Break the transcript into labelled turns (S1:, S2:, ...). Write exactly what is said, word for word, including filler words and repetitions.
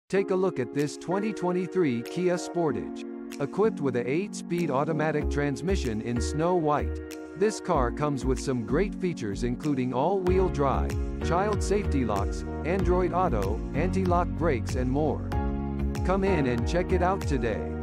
S1: Take a look at this twenty twenty-three Kia Sportage. Equipped with a eight-speed automatic transmission in snow white, this car comes with some great features including all-wheel drive, child safety locks, Android Auto, anti-lock brakes and more. Come in and check it out today.